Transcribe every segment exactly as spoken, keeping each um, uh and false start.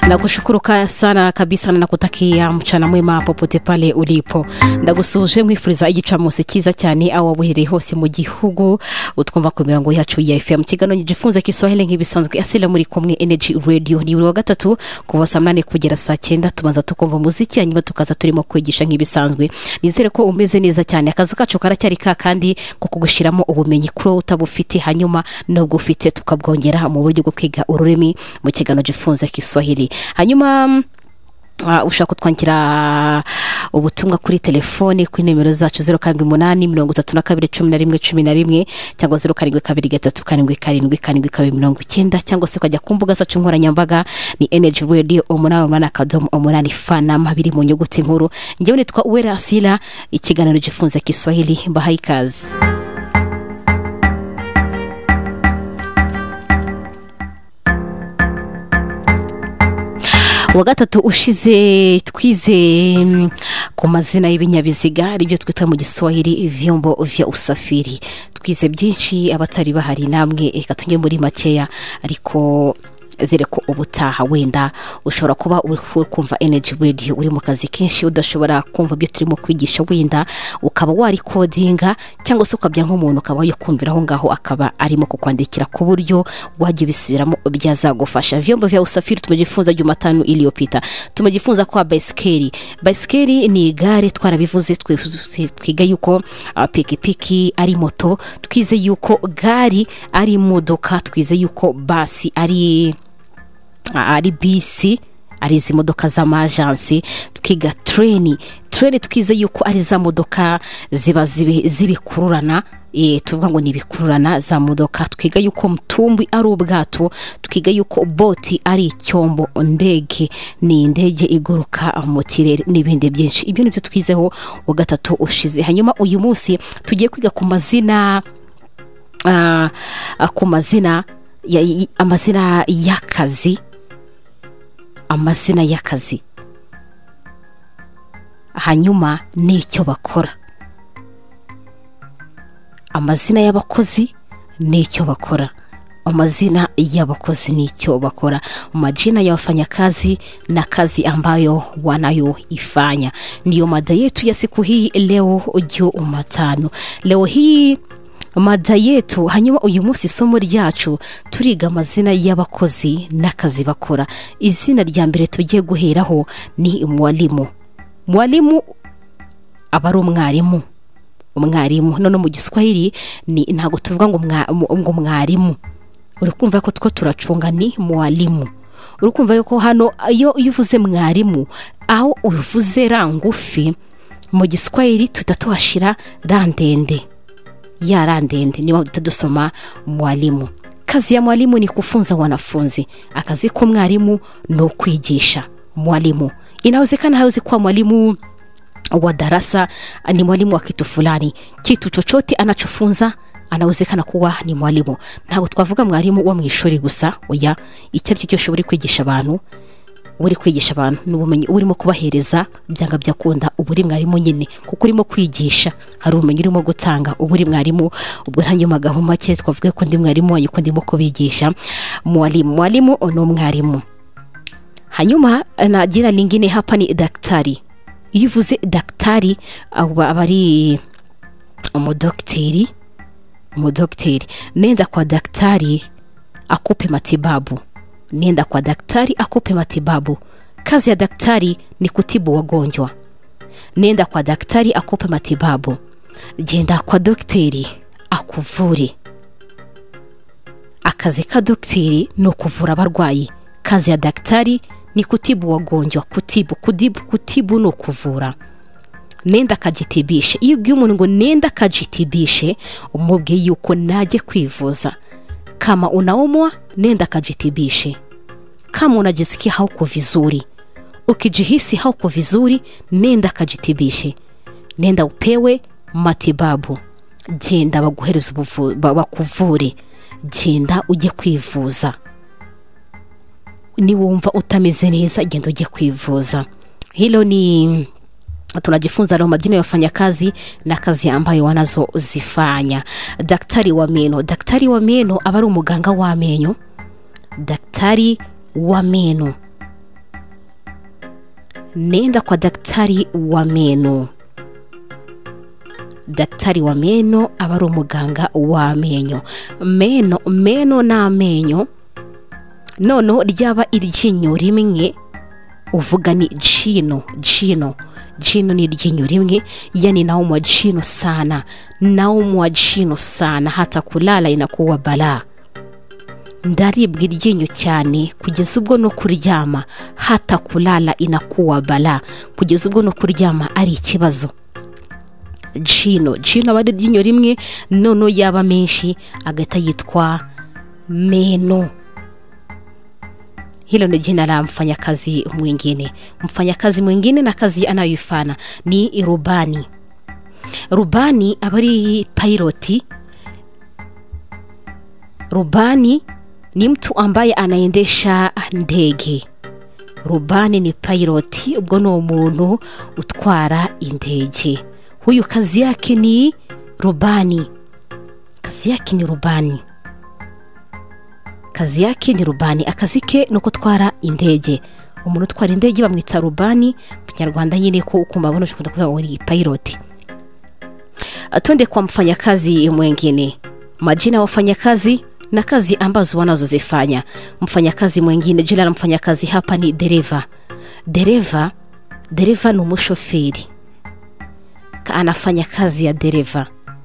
Nakushukuru sana kabisa na nakutakia mchana mwema popote pale ulipo. Ndagusuje mwifuriza igicamunsi cyiza cyane aho wabuhereye hose mu gihugu utwumva ku mirongo yacu ya F M. Kigano gifunze Kiswahili nk'ibisanzwe asila muri kumwe Energy Radio ni wa gatatu kuva saa munani kugera saa cyenda tumaza tukumva muziki hanyuma tukaza turimo kwigisha nk'ibisanzwe. Nizere ko umeze neza cyane akazi kacu karacyari ka kandi ko kugushiramo ubumenyi kuri utabufite hanyuma no gufite tukabwongera mu buryo bwo kwiga ururimi mu kigano gifunze Kiswahili. Hanyuma Uh, ushaka kutwankira ubutumwa kuri telefone kuri nimero zacu zero karindwi umunani mirongo itatu na kabiri cumi na rimwe cumi na rimwe cyangwa zero karindwi kabiri gatatu karindwi karindwi karindwi kabiri mirongo icyenda cyangwa se ukajya ku mbuga zacu nkoranyambaga ni Energy Radio umunani umunani akadomo umunani fanama biri mu nyuguti nkuru. Njyewe nitwa Uwera Asila, ikiganiro gifunze Kiswahili bahaye ikaze. Wa gatatu ushize twize ku mazina y'ibinyabiziga aribyo twita mu Giswahili vyombo vya usafiri. Twize byinshi abatari bahari namwe eka tunye muri makeya ariko zere ko ubutaha wenda ushobora kuba uri kumva Energy Radio uri mu kazi kenshi udashobora kumva byo turimo kwigisha wenda ukaba wari codinga cyangwa se ukabya nk'umuntu ukaba yo kumviraho ngaho akaba arimo kukwandikira ku buryo waje bisubiramo byazagufasha. Vyombo vya usafiri tumejifunza Jumatano iliyopita. Tumejifunza kwa baiskeli. Baiskeli ni igare twarabivuze twiga yuko uh, pikipiki ari moto, twize yuko gari ari modoka, twize yuko basi ari ari bisi ari izi modoka z'amajansi, tukiga treni treni tukize yuko ari za modoka ziba zibikururana e tuvuga ngo nibikururana za modoka, tukiga yuko mtumbwi ari ubwato, tukiga yuko boti ari icyombo, ndege ni indege iguruka mu kirere n'ibindi byinshi. Ibyo nibyo twizeho wa gatatu ushize. Hanyuma uyu munsi tugiye kwiga ku mazina uh, ku mazina ya amazina y'akazi amazina y'akazi hanyuma n'icyo bakora. Amazina y'abakozi n'icyo bakora, amazina y'abakozi n'icyo bakora, majina ya wafanyakazi na kazi ambayo wanayoifanya. Ndiyo mada yetu ya siku hii leo Jumatano. Leo hii mada yetu hanyuma uyu munsi somo ryacu turiga amazina y'abakozi n'akazi bakora. Izina rya mbere tugiye guheraho ni mwalimu. Mwalimu abari umwarimu. Umwarimu none mu Giswahili ni ntago tuvuga ngo ngo mwarimu. Uri kumva ko two turacunga ni mwalimu. Uri kumva yuko hano iyo uvuze mwarimu aho uvuze rangufi mu Giswahili tutatuhashira randende. Ya randende ni wao tutadusoma mwalimu. Kazi ya mwalimu ni kufunza wanafunzi. Akazi ko mwalimu no kwigisha. Mwalimu inawezekana hauzi kwa mwalimu wa darasa, ni mwalimu wa kitu fulani, kitu chochote anachofunza anawezekana kuwa ni mwalimu. Ntabwo twavuga mwalimu wa mwishuri gusa, oya icyari cyo cyose uri kwigisha abantu uri kwigisha abantu n'ubumenyi urimo kubahereza byanga byakunda uburi mwarimu nyine kuko urimo kwigisha hari ubumenyi urimo gutanga uburi mwarimu. Ubwo hanyuma gaho make twavuga ko ndi mwarimu wanyu ko ndimo kubigisha. Mwalimu mwalimu ono mwarimu. Hanyuma na jina lingine hapa ni daktari. Yivuze daktari au abari umudokteri umudokteri nenda kwa daktari akupe matibabu. Nenda kwa daktari akupe matibabu. Kazi ya daktari ni kutibu wagonjwa. Nenda kwa daktari akupe matibabu. Jenda kwa daktari akuvure. Akazi ka daktari no kuvura abarwayi. Kazi ya daktari ni kutibu wagonjwa. Kutibu kudibu kutibu no kuvura. Nenda kajitibishe. Iyo ugiye umuntu ngo nenda kajitibishe umubwiye yuko naje kwivuza. Kama unaumwa nenda kajitibishe. Kama unajisikia hauko vizuri, ukijihisi hauko vizuri nenda kajitibishe. Nenda upewe matibabu. Jenda baguhereza bakuvure. Jenda uje kwivuza. Ni wumva utameze neza genda uje kwivuza. Hilo ni tunajifunza leo majina ya wafanyakazi na kazi ambayo wanazozifanya. Daktari wa meno. Daktari wa meno abari umuganga wa menyo. Daktari wa meno nenda kwa daktari wa meno. Daktari wa meno aba ari umuganga w'amenyo. Meno meno n'amenyo nono ryaba iryinyo rimwe uvuga ni jino jino jino ni iryinyo rimwe, yani naumwa jino sana, naumwa jino sana hata kulala inakuwa balaa. Ndaribwa iryinyo cyane kugeza ubwo no kuryama hata kulala inakuwa balaa, kugeza ubwo no kuryama ari ikibazo. Jino jino aba ari iryinyo rimwe nono yaba menshi agahita yitwa meno. Hilo ni jina la mfanyakazi mwingine. Mfanyakazi mwingine na kazi anayoifanya ni rubani. Rubani abari piloti. Rubani ni mtu ambaye anaendesha ndege. Rubani ni piloti, ubwo ni umuntu utwara indege. Huyu kazi yake ni rubani. Kazi yake ni rubani. Kazi yake ni rubani. Akazi ke no gutwara indege. Umuntu utwara indege bamwita rubani. Mu Kinyarwanda nyine ko ukumabona ukunda kuvuga ngo ni pilot. Atonde kwa mfanyakazi mwingine. Majina ya wafanyakazi na kazi ambazo wanazozifanya. Mfanyakazi mwingine, jina la mfanyakazi hapa ni dereva. Dereva, dereva ni umushoferi. Ka anafanya kazi ya dereva.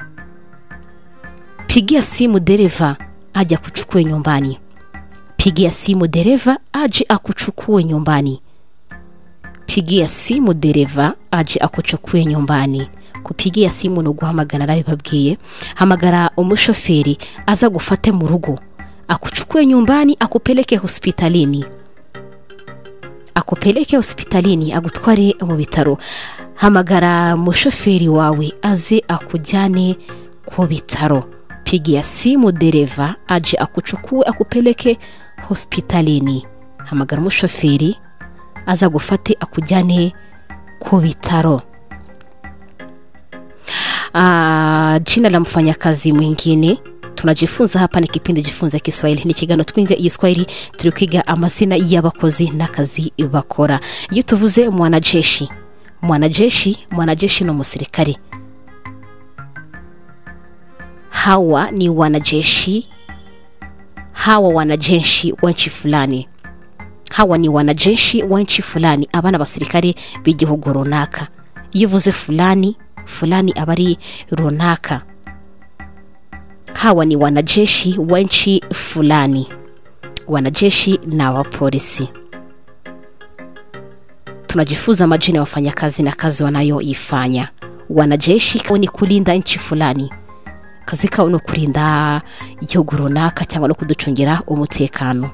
Pigia simu dereva aje akuchukue nyumbani. Pigia simu dereva aje akuchukue nyumbani. Pigia simu dereva aje akuchukue nyumbani. Kupigia simu no guhamagara rabibabwiye. Hamagara umushoferi aza gufate mu rugo, akuchukue nyumbani, akupeleke hospitalini. Akupeleke hospitalini, agutware mu bitaro. Hamagara umushoferi wawe aze akujyane ku bitaro. Pigia simu dereva aje akuchukue akupeleke hospitalini. Hamagara umushoferi aza gufate akujyane ku bitaro. Ah, jina la mfanyakazi mwingine tunajifunza hapa ni kipindi jifunza Kiswahili. Ni kigano twinga Kiswahili turi kwiga amazina y'abakozi n'akazi bakora. Iyo tuvuze mwanajeshi, mwanajeshi mwanajeshi no musirikare. Hawa ni wanajeshi. Hawa wanajeshi wa nchi fulani. Hawa ni wanajeshi wa nchi fulani, abana basirikare b'igihugu runaka. Iyo uvuze fulani, fulani abari runaka. Hawa ni wanajeshi wa nchi fulani. Wanajeshi na wapolisi. Tunajifunza majina ya wafanyakazi na kazi wanayoifanya. Wanajeshi ni kulinda nchi fulani. Kazi kao no kurinda igihugu runaka cyangwa no kuducungira umutekano.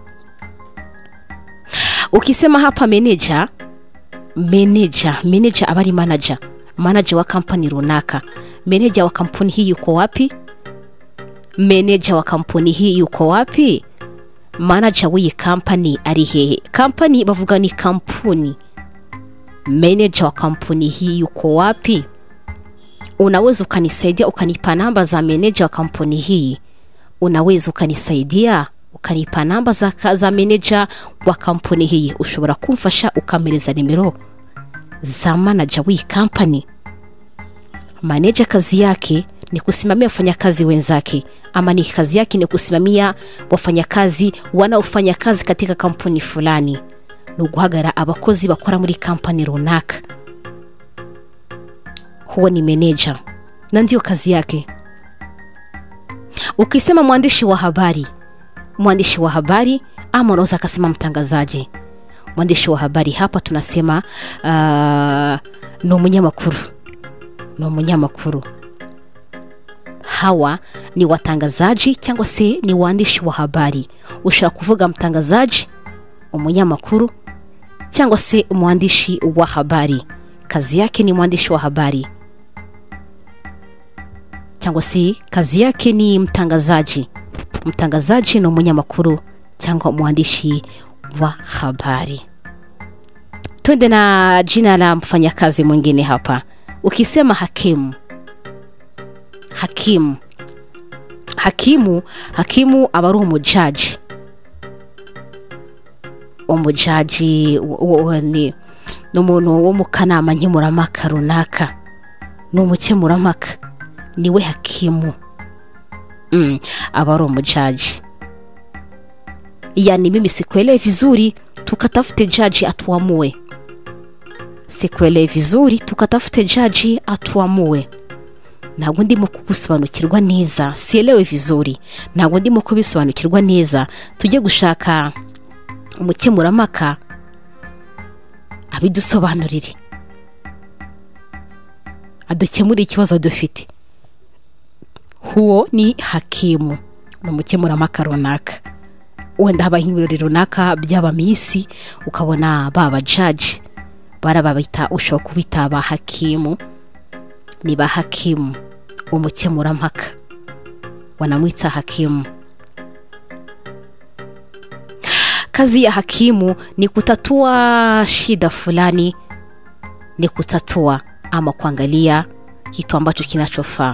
Ukisema hapa manager, manager, manager abari manager. Manager wa kampani runaka. Manager wa kampuni hii yuko wapi? Manager wa kampuni hii yuko wapi? Manager w'iyi kampani ari hehe? Kampani bavuga ni kampuni. Manager wa kampuni hii yuko wapi? Unaweza ukanisaidia ukanipa namba za manager wa kampuni hii? Unaweza ukanisaidia ukanipa namba za za manager wa kampuni hii? Ushobora kumfasha ukamereza nimero za manager w'iyi kampani. Manager kazi yake ni kusimamia wafanyakazi wenzake, ama ni kazi yake ni kusimamia wafanyakazi wanaofanya kazi katika kampuni fulani. No guhagara abakozi bakora muri kampani runaka. Huwa ni manager na ndio kazi yake. Ukisema mwandishi wa habari, mwandishi wa habari ama unaweza kusema mtangazaji. Mwandishi wa habari hapa tunasema uh, no munyamakuru. No munyamakuru. Hawa ni watangazaji cyangwa se ni waandishi wa habari. Ushaka kuvuga mtangazaji, umunyamakuru cyangwa se mwandishi wa habari. Kazi yake ni mwandishi wa habari. Cyangwa se kazi yake ni mtangazaji. Mtangazaji no munyamakuru cyangwa mwandishi wa habari. Twende na jina la mfanyakazi mwingine hapa. Ukisema hakimu. Hakimu. Hakimu, hakimu abari umujaji. Umujaji ni n'umuntu wo mu kanama nkemurampaka runaka, ni umukemurampaka, niwe hakimu. mm. aba ari umujaji. Yani mimi sikuelewi vizuri, tukatafute jaji atuamue. Sikuelewi vizuri, tukatafute jaji atuamue. Ntabwo ndimo kugusobanukirwa neza, sielewe vizuri, ntabwo ndimo kubisobanukirwa neza. Tujye gushaka umukemurampaka abidusobanurire, adukemurire ikibazo dufite. Huo ni hakimu, umukemurampaka runaka. Wenda habaho ibirori runaka byaba misi, ukabona baba jaji barababita, ushobora kubita ba hakimu, ni ba hakimu, umukemurampaka wanamwita hakimu. Kazi ya hakimu ni kutatua shida fulani, ni kutatua ama kuangalia kitu ambacho kinachofaa.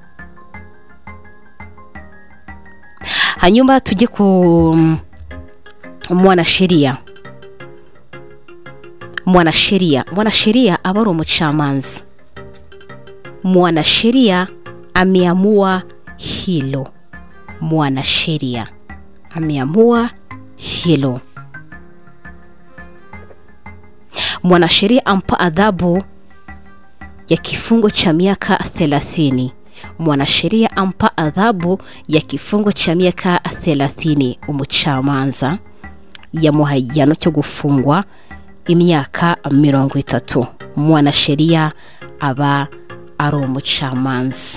Hanyuma tujye ku mwanasheria. Mwanasheria, mwanasheria aba ari umucamanza. Mwanasheria ameamua hilo. Mwanasheria ameamua hilo. Mwanasheria ampa adhabu ya kifungo cha miaka thelathini. Mwanasheria ampa adhabu ya kifungo cha miaka thelathini. Umucamanza yamuha igihano cyo gufungwa imyaka mirongo itatu. Mwanasheria aba ari umucamanza.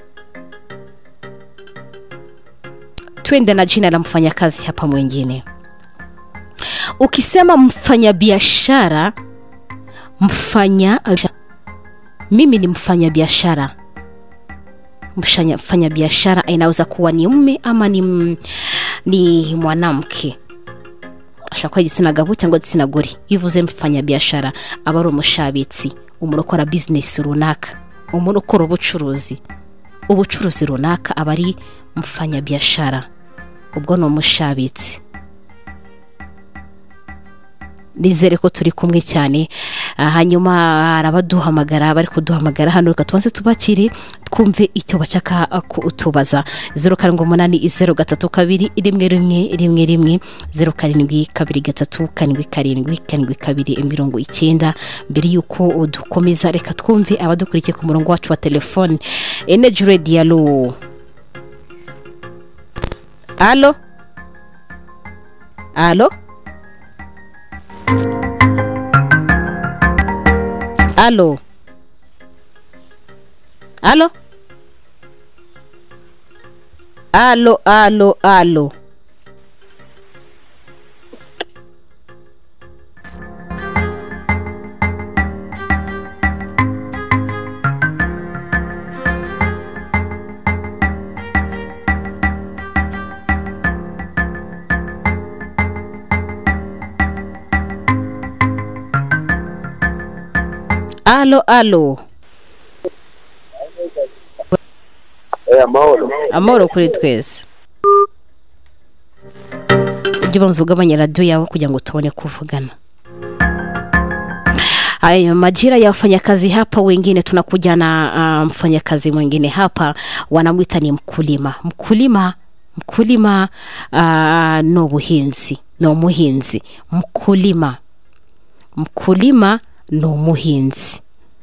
Twende na jina la mfanyakazi hapa mwingine. Ukisema mfanyabiashara, mfanya mimi ni mfanyabiashara. Mfanyabiashara inaweza kuwa ni mume ama ni ni mwanamke. Ashaka igitsina gabo cyangwa igitsina gore. Ivuze mfanyabiashara aba ari umushabitsi, umuntu ukora business runaka, umuntu ukora ubucuruzi. Ubucuruzi runaka aba ari mfanyabiashara. Ubwo no mushabitsi. Nizere ko turi kumwe cyane. Hanyuma arabaduhamagara, bari kuduhamagara hano, reka tubanze tubakire twumve icyo bashaka kutubaza. Zero karindwi umunani zero gatatu kabiri rimwe rimwe rimwe rimwe zero karindwi kabiri gatatu karindwi karindwi karindwi kabiri mirongo icyenda. Mbere yuko dukomeza, reka twumve abadukurikiye ku murongo wacu wa telefone. Energy Radio. Alo alo alo alo alo alo alo alo alo alo Eh, amahoro. Amahoro kuri twese. Ujye banza ugabanya radio yawe kugira ngo tubone kuvugana. Haya, majira ya wafanyakazi hapa wengine tunakuja na uh, mfanyakazi mwingine hapa wanamuita ni mkulima. Mkulima mkulima uh, no buhinzi, no muhinzi. Mkulima. Mkulima no muhinzi.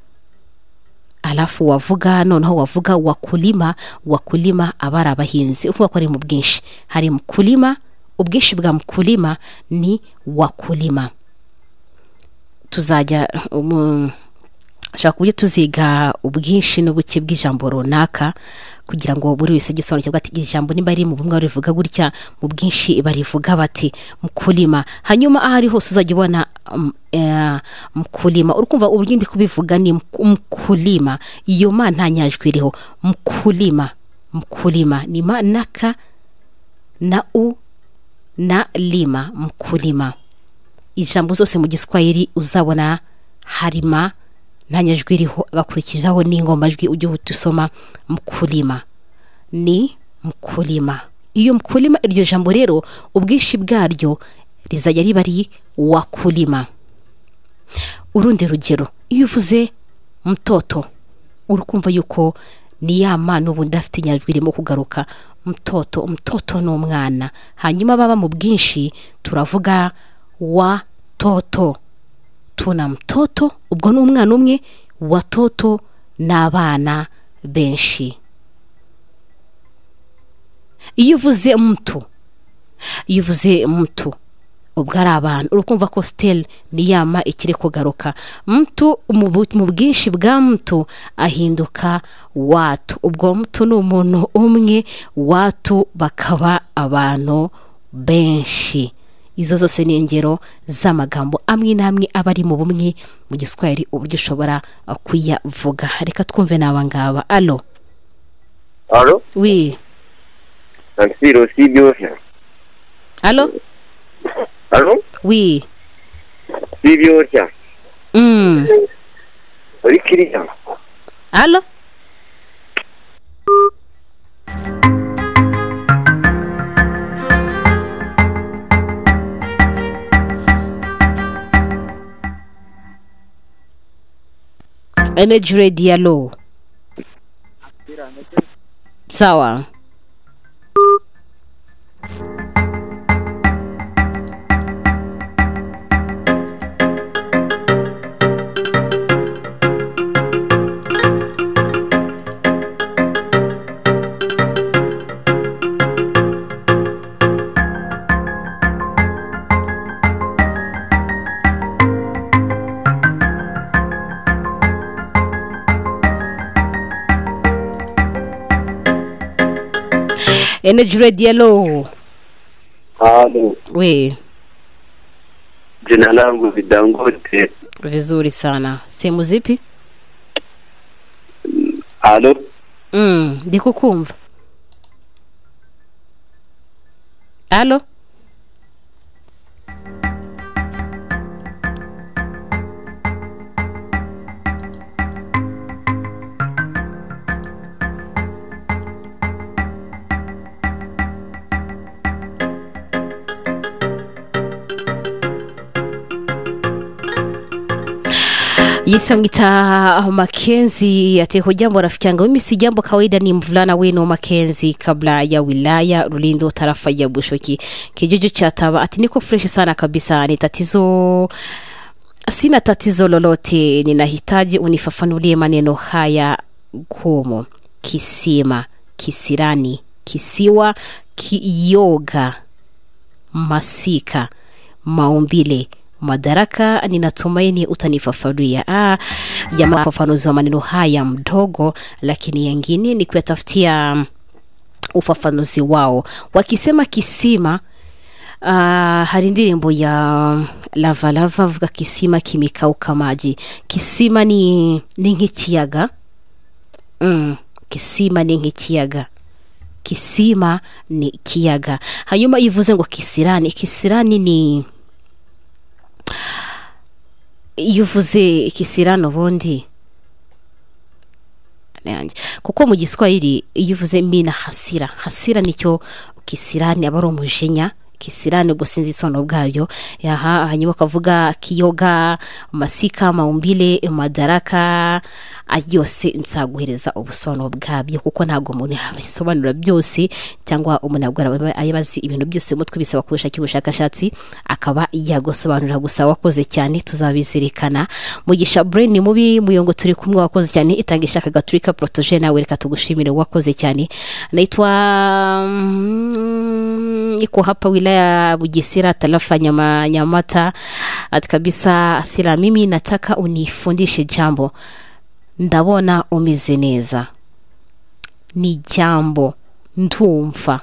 Alafu wavuga noneho wavuga wakulima, wakulima abara abahinzi. Uvuga ko ari mu bwinshi. Hari mkulima, ubwinshi bwa mkulima ni wakulima. Tuzajya um, shaka kubyo tuziga ubwinshi n'ubuke bw'ijambo runaka kugira ngo buri wese gisobanukirwe ati ijambo nimba ari mu bumwe rivuga gutya, mu bwinshi barivuga bati mkulima. Hanyuma ahari hose uzajya ubona um, uh, mkulima. Urukumva uburyo ndi kubivuga ni mkulima. Iyo ma nta nyajwi iriho. Mkulima. Mkulima ni ma naka na u na lima. Mkulima. Ijambo zose mu Giswahili uzabona harima nta nyajwi iriho, agakurikizaho n'ingomajwi ujye utusoma mkulima. Ni mkulima. Iyo mkulima iryo jambo rero ubwishi bwaryo rizajya riba ari wakulima. urundi rugero iyo uvuze mtoto urukumva yuko ni ya mana ubundi afite inyajwi irimo kugaruka mtoto mtoto ni umwana hanyuma baba mu bwinshi turavuga watoto tuna mtoto ubwo ni umwana umwe watoto n'abana benshi iyo uvuze mtu iyo uvuze mtu ubwo ari abantu urukumva ko still ni yama ikiri kugaruka mtu mu bwinshi bwa mtu ahinduka watu ubwo mtu ni umuntu umwe watu bakaba abantu benshi izo zose ni ingero z'amagambo amwe namwe abari mu bumwe mu giswahili uburyo ushobora kuyavuga reka twumve n'abangaba allo allo oui Ansiro si byose allo allo oui si byose mm ari kiriya allo Energy Radio sawa Energy Radio Halo we jina langu Vidangote vizuri sana sehemu zipi Halo mm ndikukumva Halo Yisongita Makenzi ati hujambo rafiki yangu mimi si jambo kawaida ni mvulana wenu Makenzi kabla ya wilaya Rulindo tarafa ya Bushoki kijiji cha Taba ati niko fresh sana kabisa ni tatizo sina tatizo lolote ninahitaji unifafanulie maneno haya gumu kisima kisirani kisiwa kiyoga masika maumbile madaraka ninatumaini utanifafanulia ah ya mafafanuzi wa maneno haya mdogo lakini yengine ni kuyatafutia ufafanuzi wao wakisema kisima uh, hari indirimbo ya lava lava vuga kisima kimikauka maji kisima ni ni nk'ikiyaga mm, kisima ni nk'ikiyaga kisima ni kiyaga hanyuma yivuze ngo kisirani kisirani ni yuvuze kisirano bondi nanjye kuko mu giswahili yuvuze mina hasira hasira nicyo kisirani abaro umujinya kisirani businzi sono bwayo yaha hanyuma kavuga kiyoga masika maumbile madaraka ayose nsaguhereza ubusono bwabyo kuko ntago umuntu yabisobanura byose cyangwa umuntu agora ayibazi ibintu byose mutwe bisaba kubisha kibushakashatsi akaba yagosobanura gusa wakoze cyane tuzabizirikana mugisha brain mubi muyongo turi kumwe wakoze cyane itangisha kagaturika protogene nawe reka tugushimire wakoze cyane naitwa mm, iko hapa wilaya Bugesera tarafa nyama Nyamata ati kabisa asira mimi nataka unifundishe jambo ndabona umeze neza ni jambo ndumva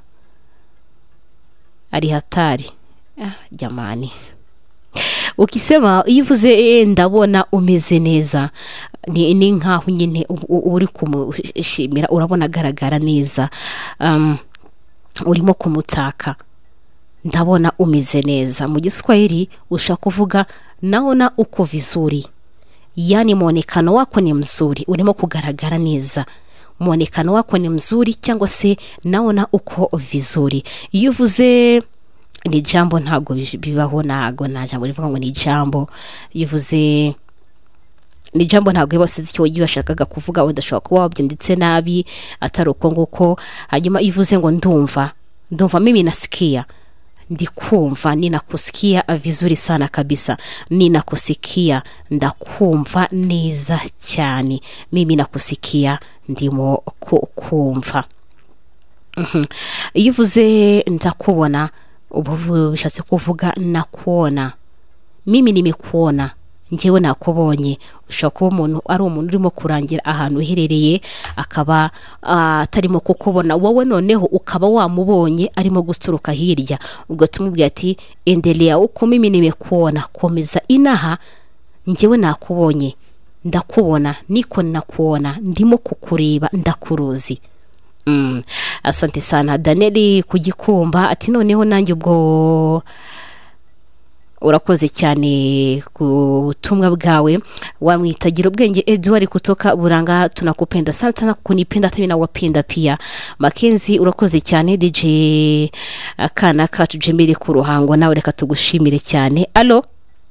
ari hatari ah, jamani ukisema yivuze e, ndabona umeze neza ni, ni nkaho nyine uri kumushimira urabona garagara neza um, urimo kumutaka ndabona umeze neza mu Giswahili ushaka kuvuga naona uko vizuri yani muonekano wako ni mzuri urimo kugaragara neza muonekano wako ni mzuri cyangwa se naona uko vizuri yuvuze ni jambo ntago bibaho, ntago nta jambo rivuga ngo ni jambo. Yivuze ni jambo ntago bose icyo yashakaga kuvuga, udashobora kuba wabyanditse nabi atari uko nguko. Hanyuma yivuze ngo ndumva ndumva mimi nasikia, ndikumva, ninakusikia vizuri sana kabisa, ninakusikia, ndakumva neza cyane, mimi nakusikia, ndimo kumva. Mhm. Yivuze ndakubona, ubu bishatse kuvuga nakuona, mimi nimekuona, njyewe nakubonye. Ushobora kuba umuntu ari umuntu urimo kurangira ahantu uherereye akaba atarimo uh, kukubona wowe, noneho ukaba wamubonye arimo gusturuka hirya, ubwo tumubwira ati endelea uko, mimi nimekuona, komeza inaha, njyewe nakubonye, ndakubona, niko nakuona, ndimo kukureba, ndakuruzi. Mm. Asante sana Danieli kugikumba, ati noneho nanjye ubwo urakoze cyane ku butumwa bwawe. Wamwitagira ubwenge Edward kutoka Buranga, tunakupenda sana sana, kunipenda hata na wapenda pia. Makenzi urakoze cyane. D J akana kacu Jemiri ku ruhango, nawe reka tugushimire cyane. Allo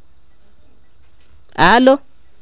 allo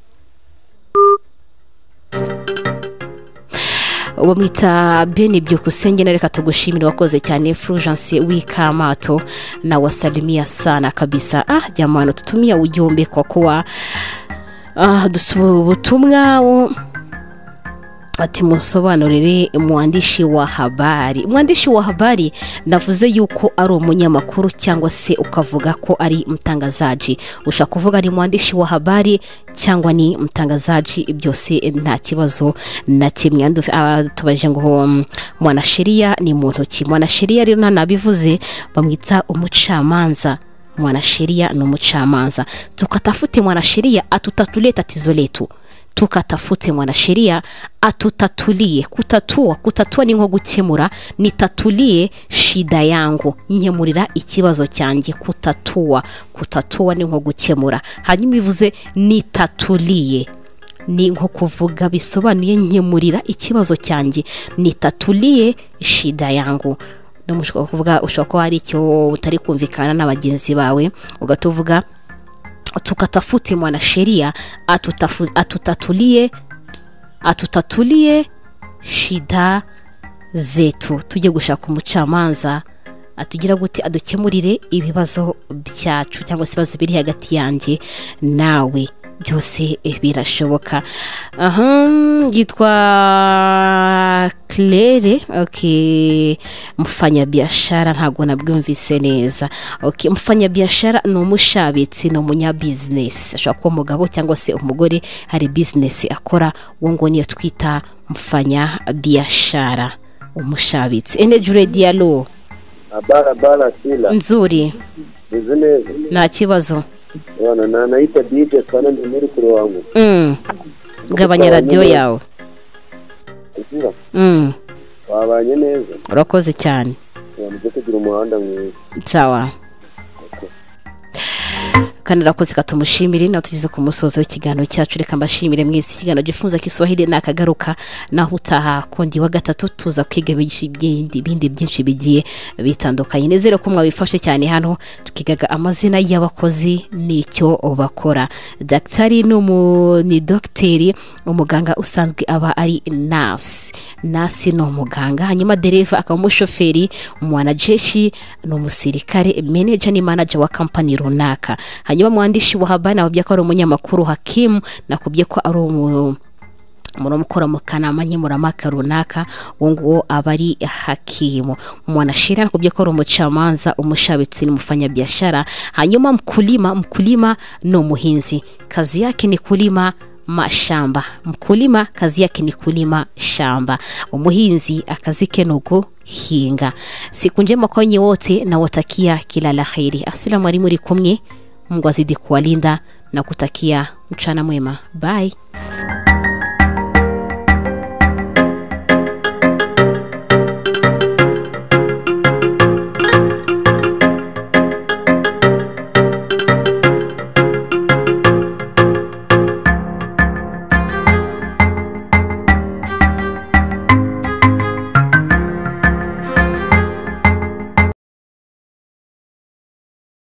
uwo mwita Beni Byukusenge, na reka tugushimire, wakoze cyane. Fulgence Wikamato na wasalimia sana kabisa. Ah jamani, tutumia ujumbe kwa kuwa ah dusubutumwa ati musobanurire mwandishi wa habari. Mwandishi wa habari navuze yuko ari umunyamakuru cyangwa se ukavuga ko ari mtangazaji. Ushaka kuvuga ari mwandishi wa habari cyangwa ni mtangazaji, byose nta kibazo na kimwe. Tubaje ngo mwanasheria ni muntu ki? Mwanasheria rero nanabivuze bamwita umucamanza. Mwanasheria ni umucamanza. Tukatafute mwanasheria atutatuleta tatizo letu, tukatafute mwanasheria atutatulie. Kutatua, kutatua ni nko gukemura, nitatulie shida yangu, nyemurira ikibazo cyanjye. Kutatua, kutatua ni nko gukemura. Hanyuma bivuze nitatulie, ni nko kuvuga bisobanuye nyemurira ikibazo cyanjye, nitatulie shida yangu. Numushaka kuvuga ushaka ko hari icyo utari kumvikana na bagenzi bawe, ugatuvuga tukatafute mwanasheria atutafu, atutatulie atutatulie shida zetu. Tujye gushaka umucamanza atugira guti adukemurire ibibazo byacu cyangwa se ibibazo biri hagati yanjye nawe, byose birashoboka. Aha, yitwa Claire. Okay, mfanya biashara ntago nabwumvise neza. Okay, mfanya biashara no mushabitsi no munya business, ashaka ko mugabo cyangwa se umugore hari business akora, wongo niyo twita mfanya biashara, umushabitsi. Energy Radio lo abara bara sila nzuri bizene nta kibazo. Wana na naita D J sana ndimiri kuro wangu. Mm. Gabanya radio yawe. Ujira. Mm. Wabanye neza. Urakoze cyane. Yamuje kugira umuhanda mwiza. Sawa. Kandi rakoze katumushimire, na tugize ku musozo w'ikiganiro cyacu. Reka mbashimire mwese. Ikiganiro gifunza Kiswahili nakagaruka naho utaha kundi wa gatatu tuza kwiga bindi bindi byinshi bigiye bitandukanye. Nezere ko mwabifashe cyane hano tukigaga amazina y'abakozi n'icyo bakora. Daktari no ni docteur, umuganga usanzwe aba ari nurse. Nurse no muganga, hanyuma dereva akaba umushoferi, mwanajeshi no musirikare, manager ni manager wa company runaka. Hanyuma mwandishi wa habari nababye ko ari umunyamakuru Hakim, nakubye ko ari umu muromukora mu kanama nkemuramaka runaka, wongo abari Hakimu. Mwanasheria nakubye ko ari umucamanza, umushabitsi n'umufanya biashara. Hanyuma mkulima, mkulima no muhinzi, kazi yake ni kulima mashamba. Mkulima kazi yake ni kulima shamba, umuhinzi akazi ke nugo hinga. Siku njema kwa nyinyi wote, na watakia kila la kheri. Asalamu alaykum, muri kumwe, Mungu azidi kuwalinda na kutakia mchana mwema. Bye.